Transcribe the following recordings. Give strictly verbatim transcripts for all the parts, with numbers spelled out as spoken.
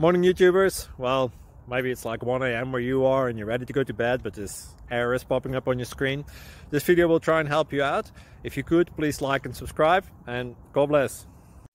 Morning YouTubers. Well, maybe it's like one A M where you are and you're ready to go to bed, but this error is popping up on your screen. This video will try and help you out. If you could, please like and subscribe, and God bless.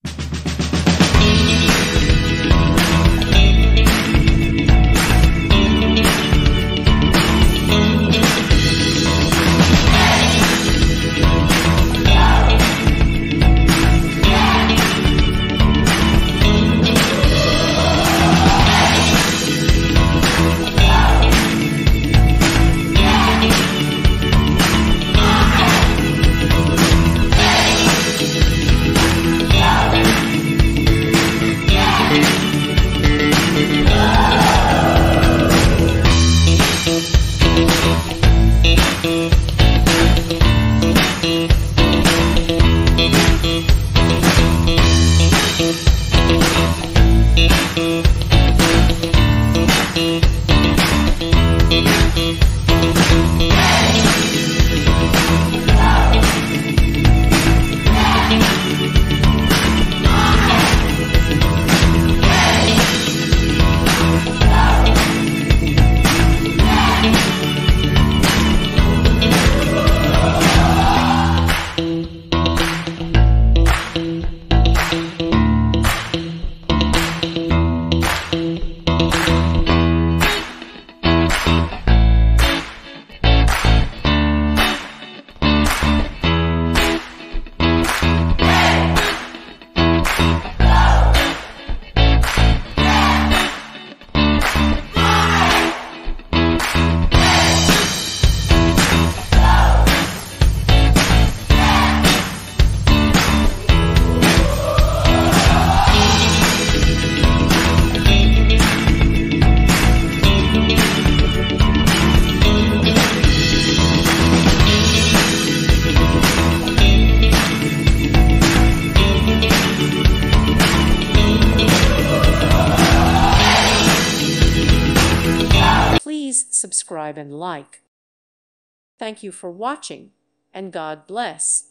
Please subscribe and like. Thank you for watching, and God bless.